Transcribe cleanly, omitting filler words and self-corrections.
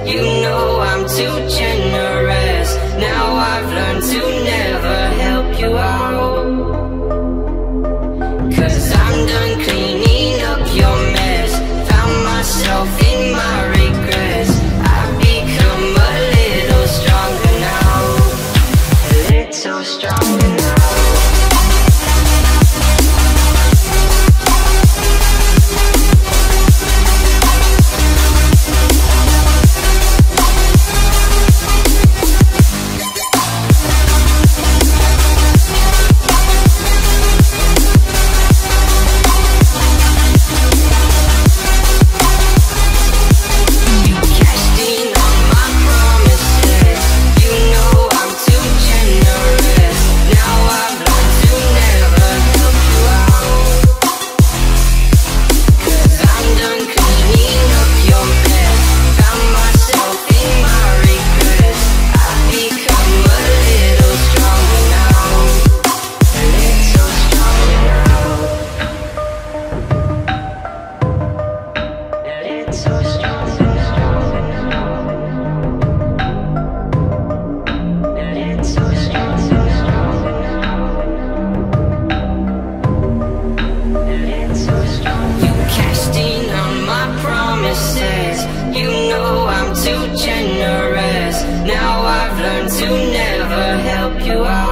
You know I'm too generous. Now I've learned to never help you out. 'Cause I'm done cleaning up your mess. Found myself in my regrets. I've become a little stronger now. A little stronger now. You know I'm too generous. Now I've learned to never help you out.